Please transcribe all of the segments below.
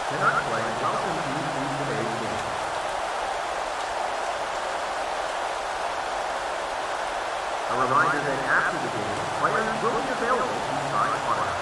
cannot play welcome you to today's game. A reminder that after the game, players will be available to sign autographs.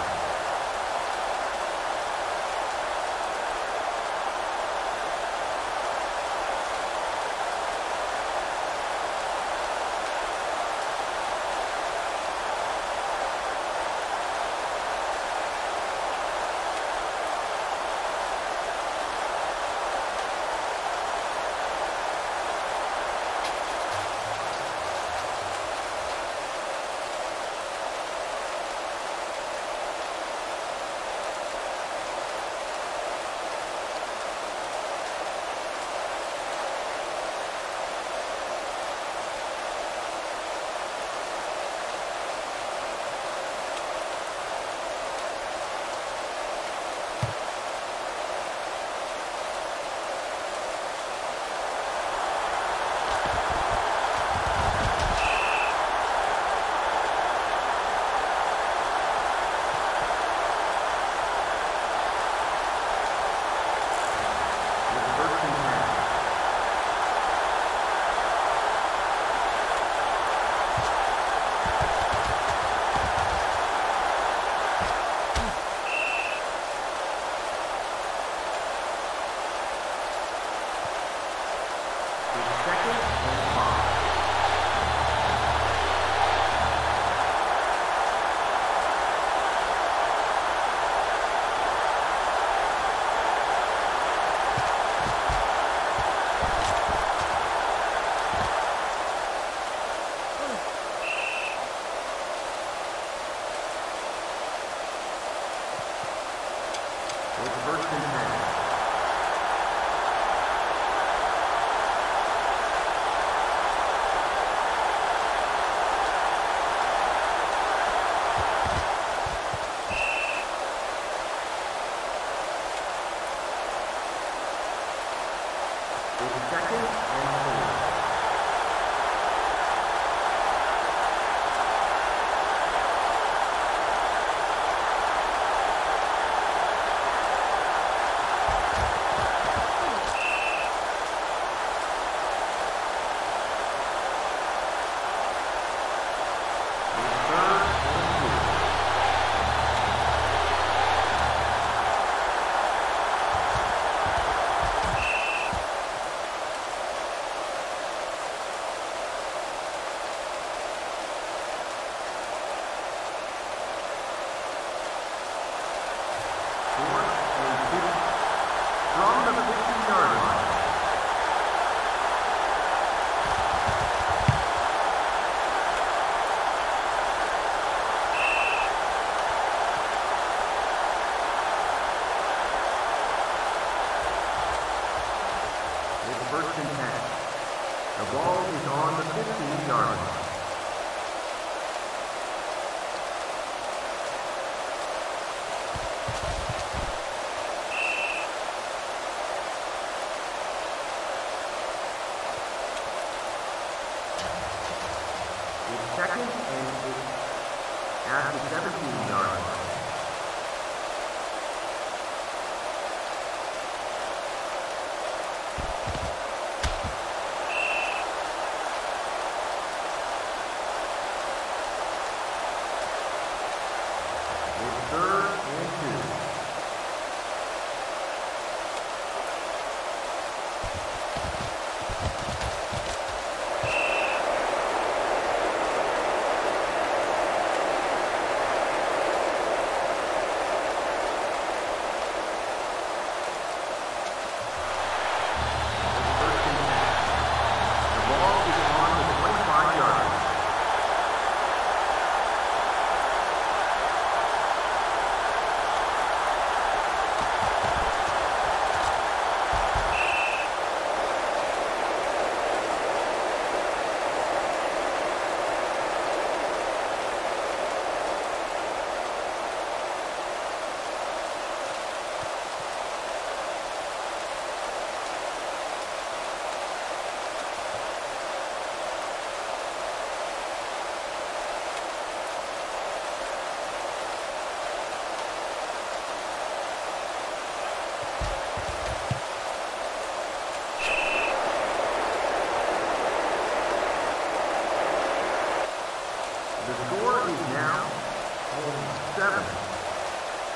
First and 10. The ball is on the 15-yard line. It's second and 8 at the 17-yard line.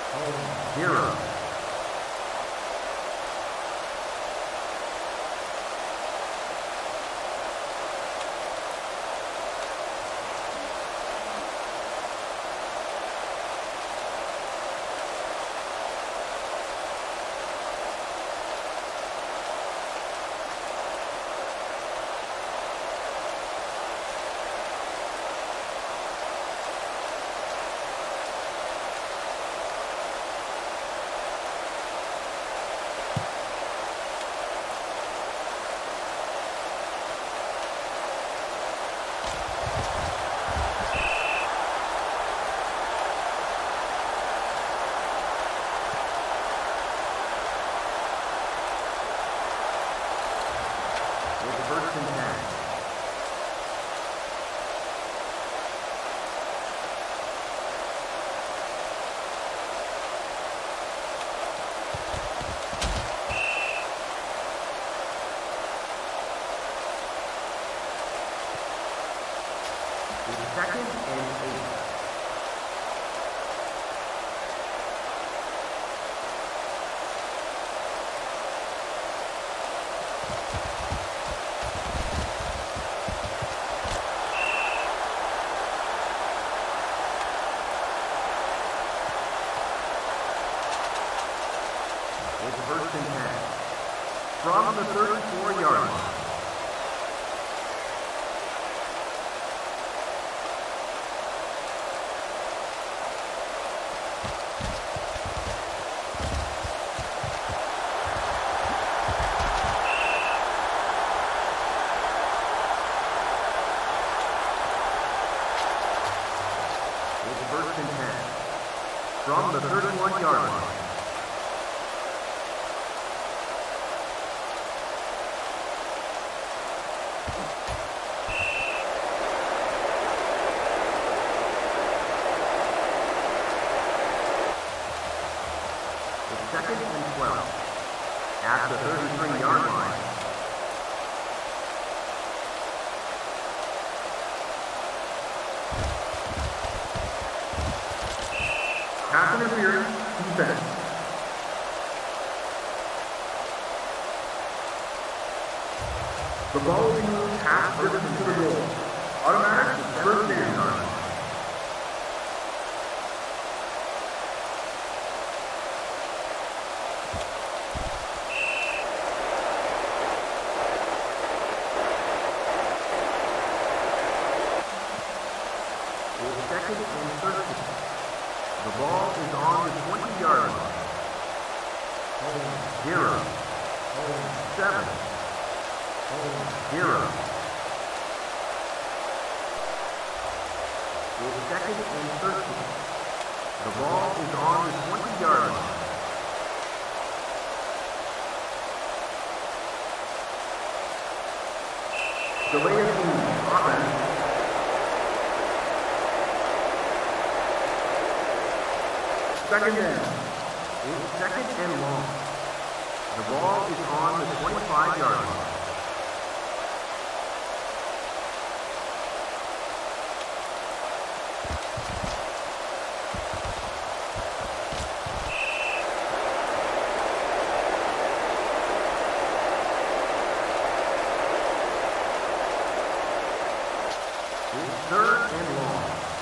Home 0. First and 10. It's second and 8. First and 10. From the 34-yard line. It's first and 10. From the 31-yard line. Second and 12. At the 33-yard line. Pass interference, defense. The ball is moved half distance to the goal. Automatic first down. Second and 13. The ball is on the 20-yard line. Home 0. Home 7. Home 0. It's second and 13. The ball is on the 20-yard line. Delay of game. Offense. Second down. It's second and long. The ball is on the 25-yard line. It's third and long.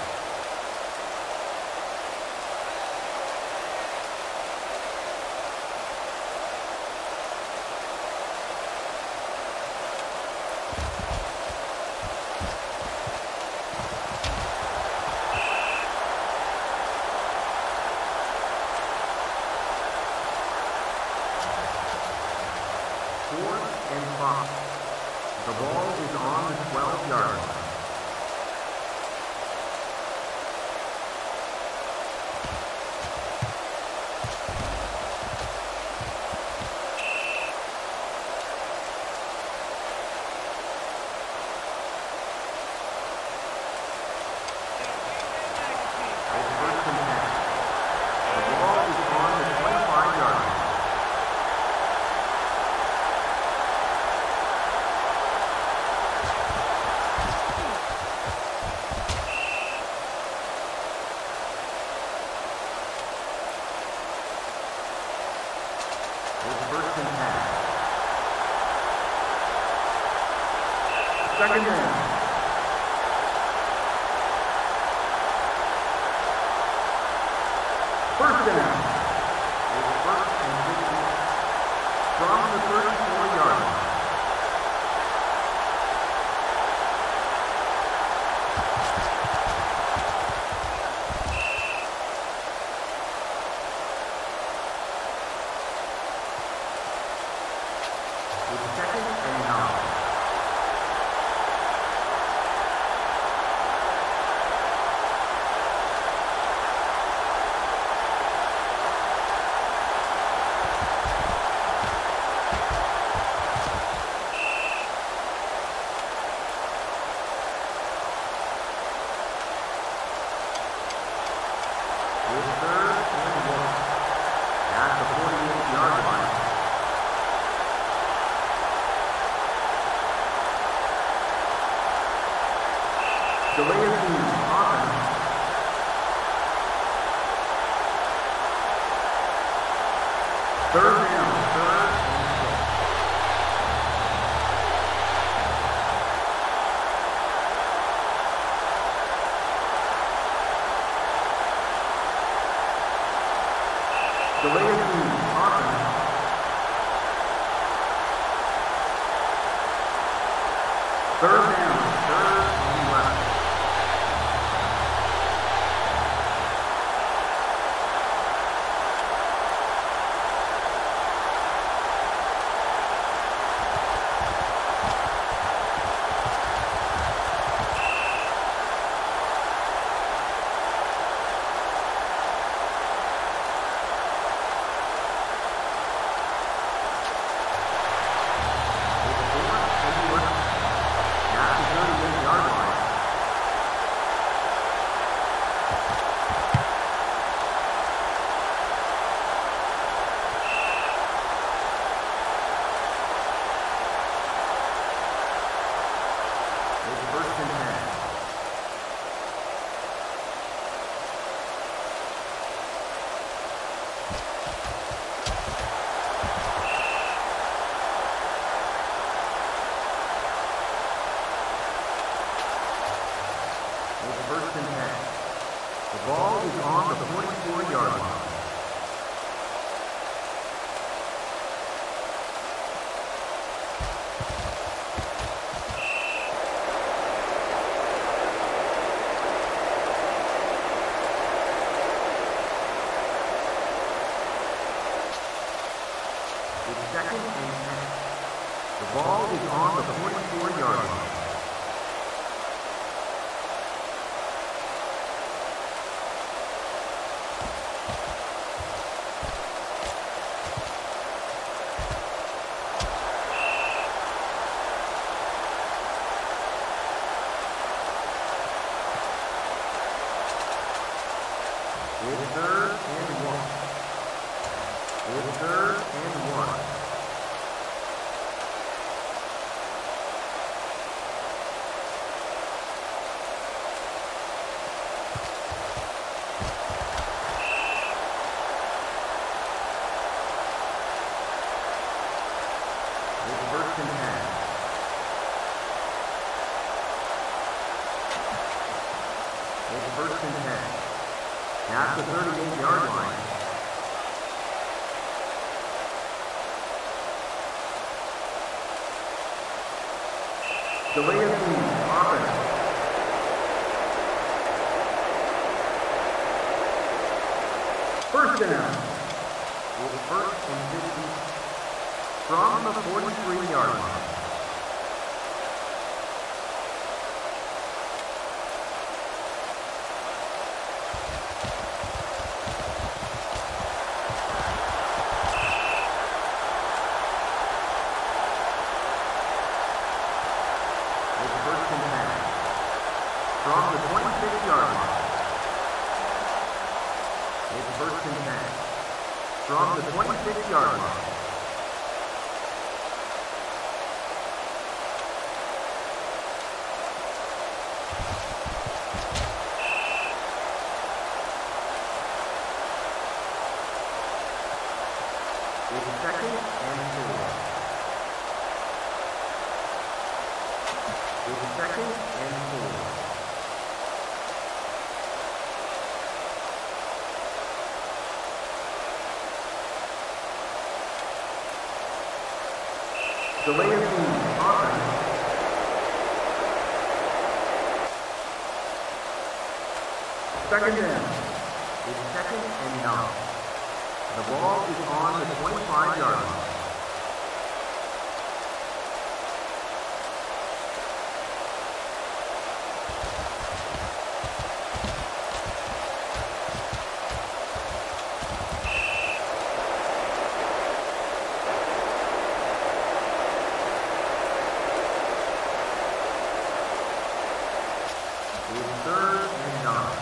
Fourth and 5. The ball is on the 12-yard line. It's first and 10. Second down. First down. It's first and 50 from the 34-yard line. Delay of game, offense. Third down, third and 6. Delay of game, offense. Third down, third and 11. First and 10. The ball is on the 44-yard line. It's second and 10. The ball is on the 44-yard line. It's third and 1. It's third and 1. It's first and 10. It's first and 10. At the 38-yard line. Delay of game, offense. First down. It's first and 50 from the 43-yard line. First and 10. From the 26-yard line. It's first and 10. From the 26-yard line. It's second and 4. It's second and 4. Delay of game, offense. Second down. It's second and 9. The ball is on the 25-yard line. It's third and 9.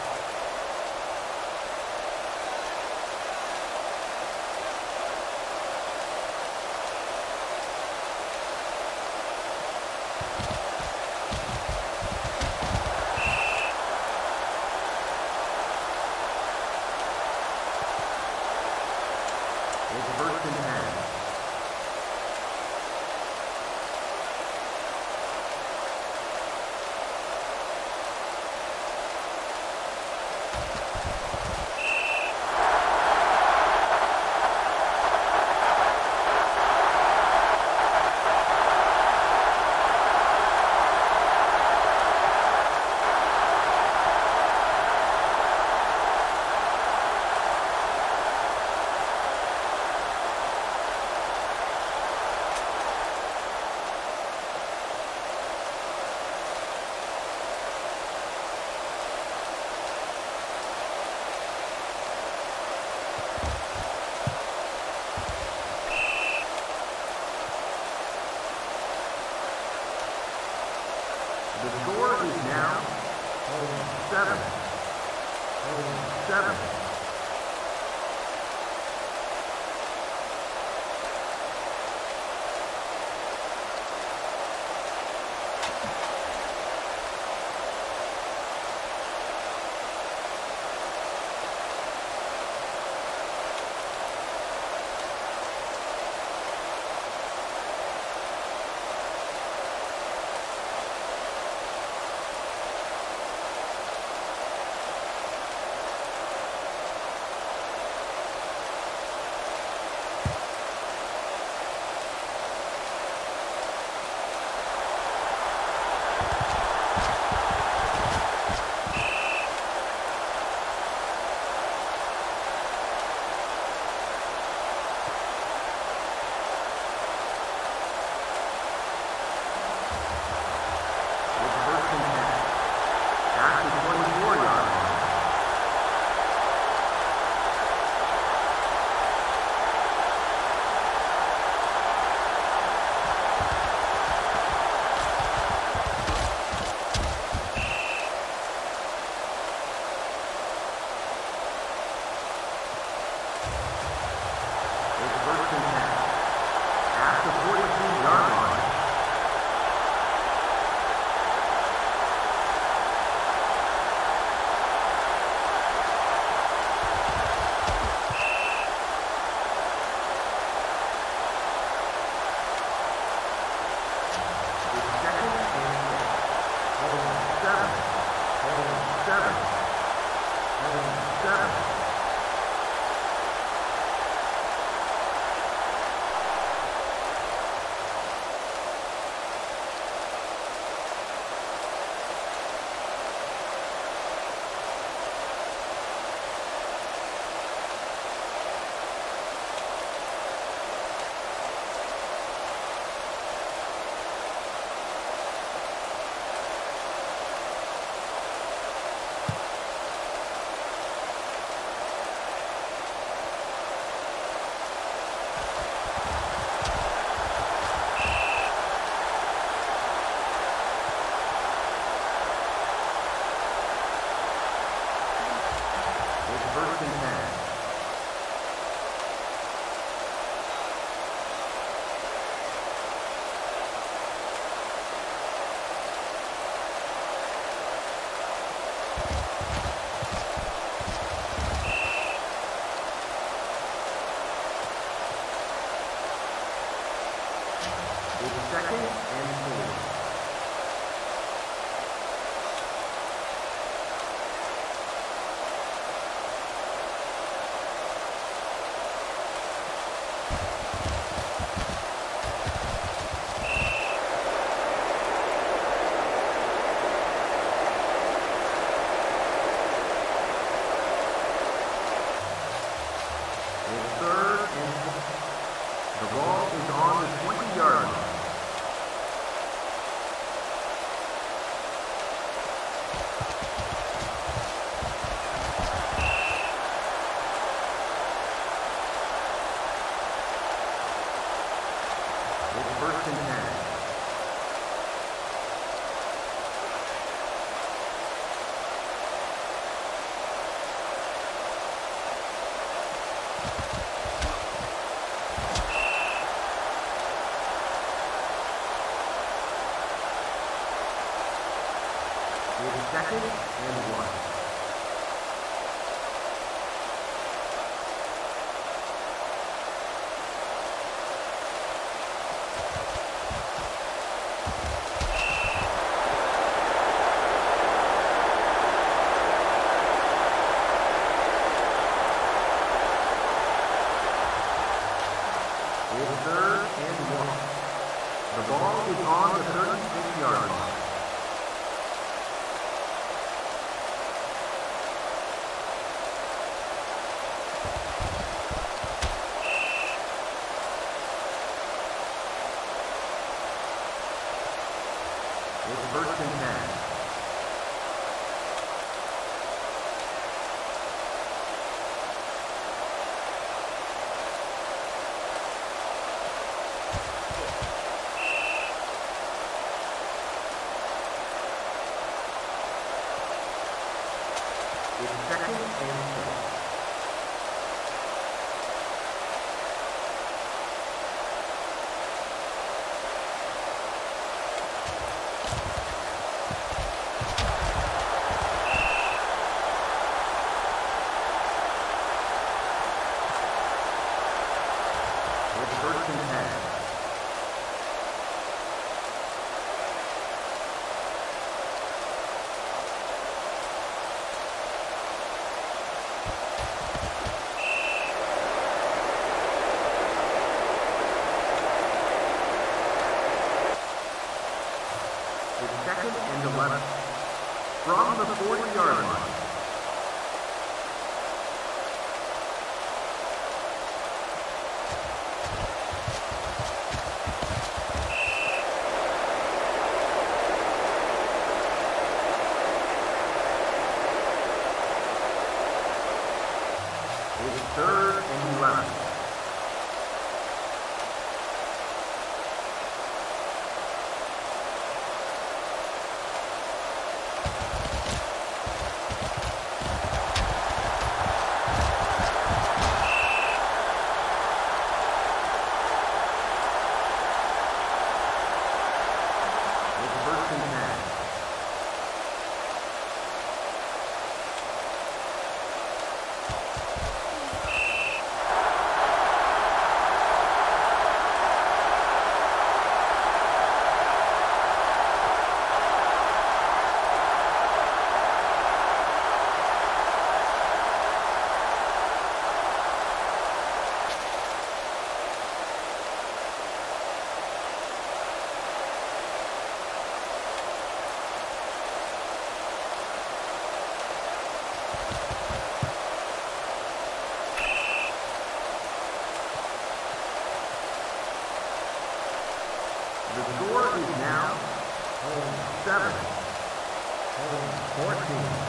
It's first and 10. It's second and 4. Second and 1. It's third and 1. The ball is on the 36-yard line. First and 10. It's second and 4. First and 10. It's second and 11. From the 40-yard line. Third and 11. It's first and 10. The score is now home 7, home 14.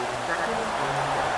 second and 6.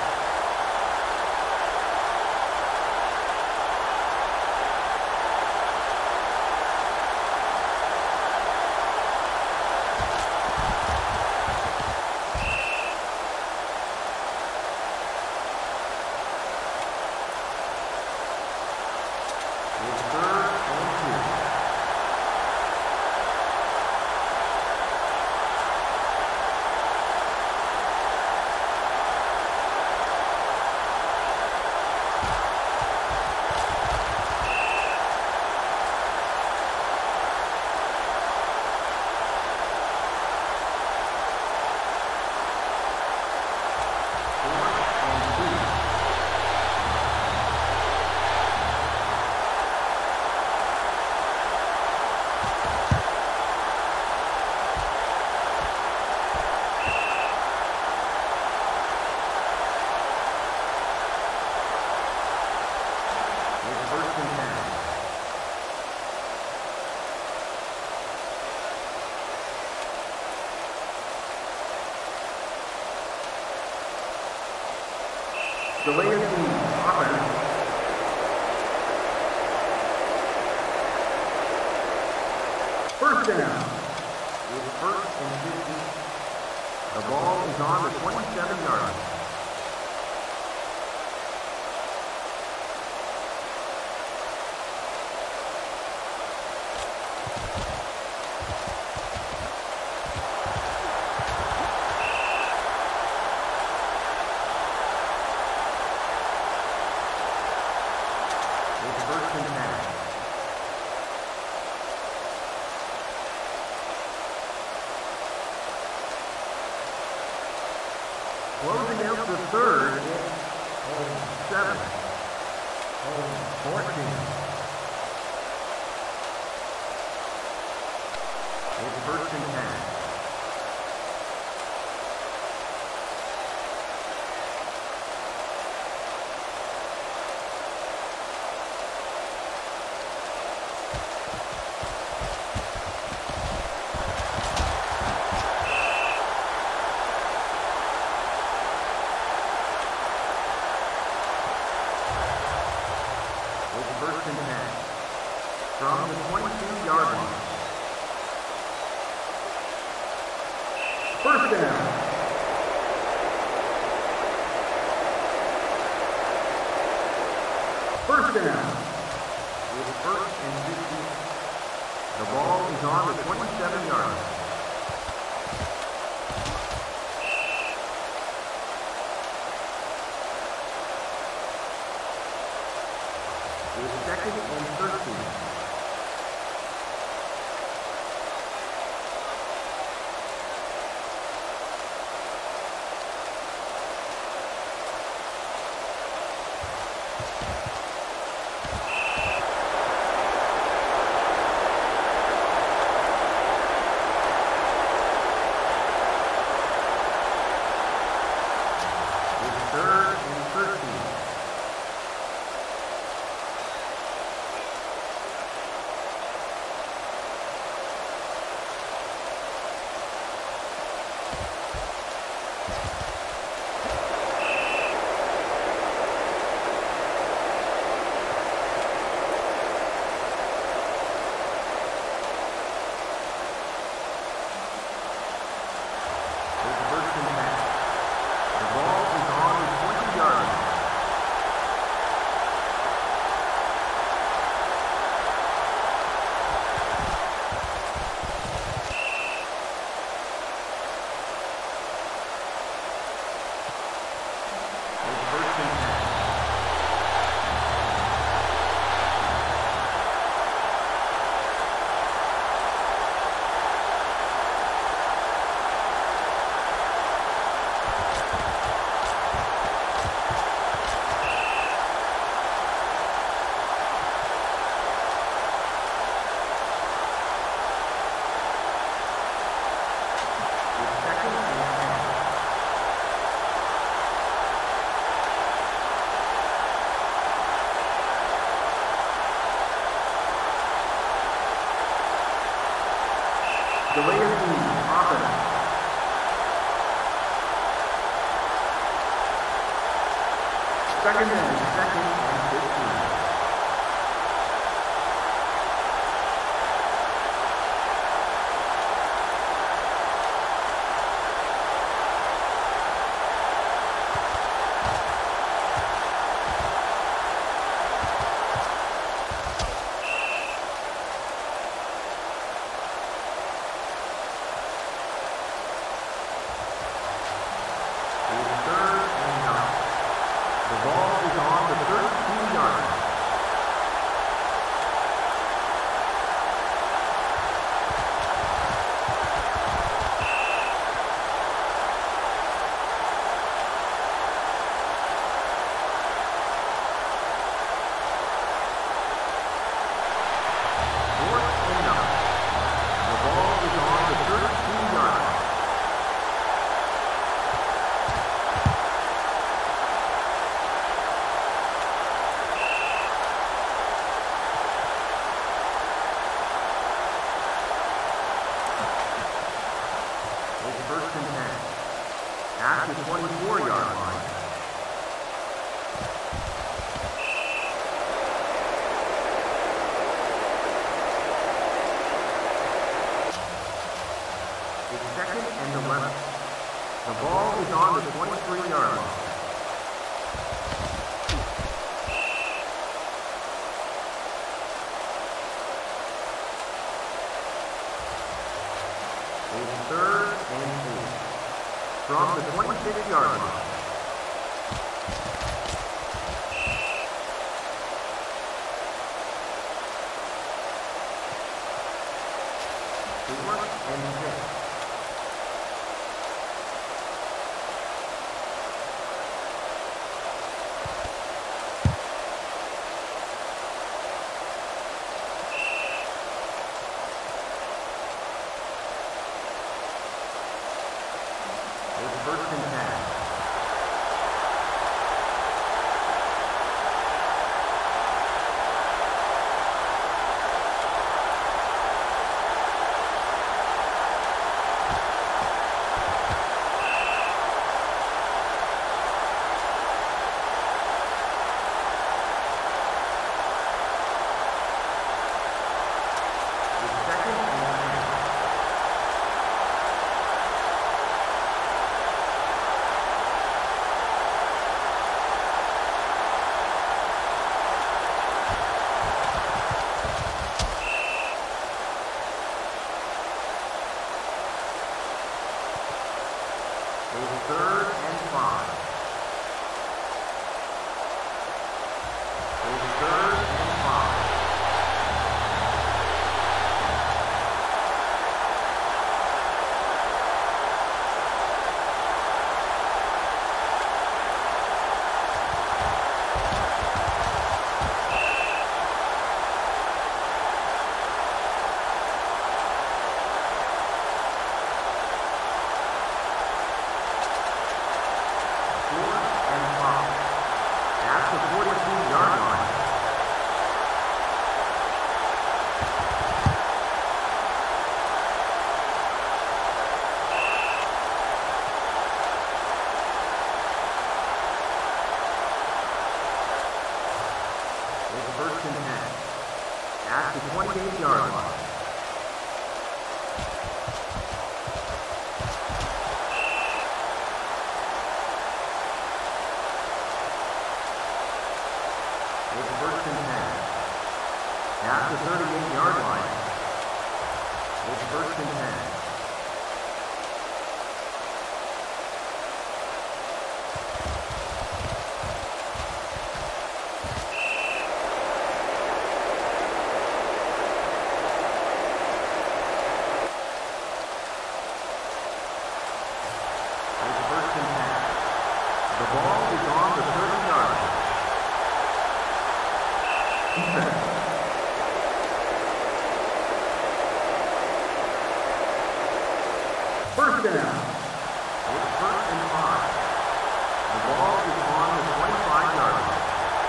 Delay of game, offense. First down. It's first and 50. The ball is on the 27-yard line. Closing out the third, it's 7, 14. It's first and 10. First and 10 from the 22-yard line. First down. First down. It's first and 50. The ball is on the 27-yard line. It's second and 13. It's third and 13. Delay of game, offense. Second and 15. First and 10. At the 24-yard line. It's second and 11. The ball is on the 23-yard line. It's third and 8. From the 26-yard line. Fourth and 6. First and 10. Third and 5. Third and 5. At the 42-yard line. It's first and 10. At the 28-yard line. First and 10. At the 38-yard line. It's first and 10. It's first and 10. The ball is on the 30-yard line. First down. It's first and 5. The ball is on the 25-yard line.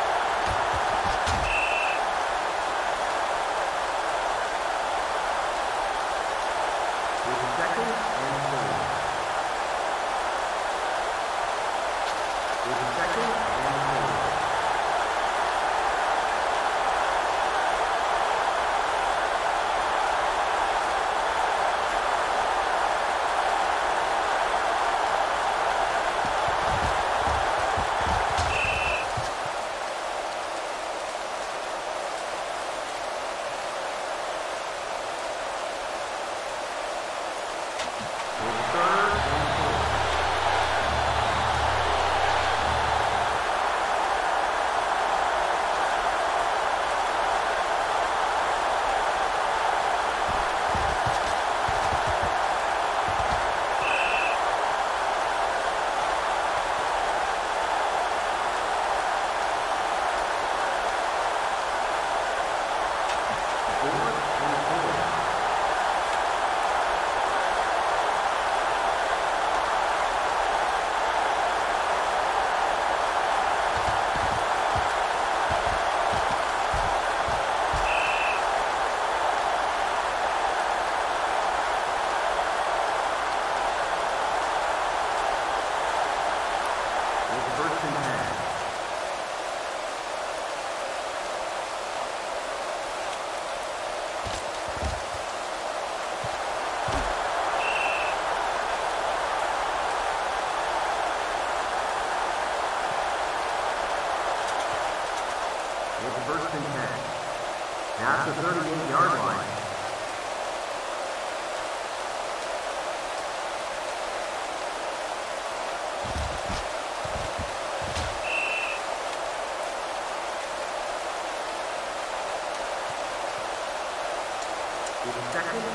It's second and 4. It's second and 4. at the 38-yard line. It's second and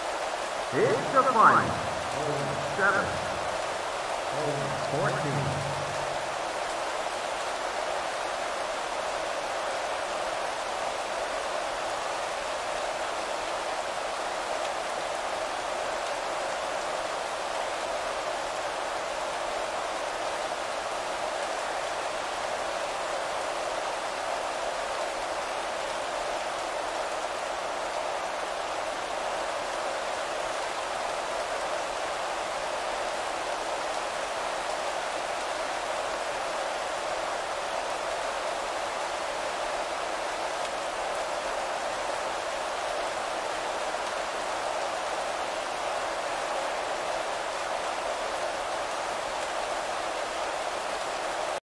6. It's the final. 7. 14.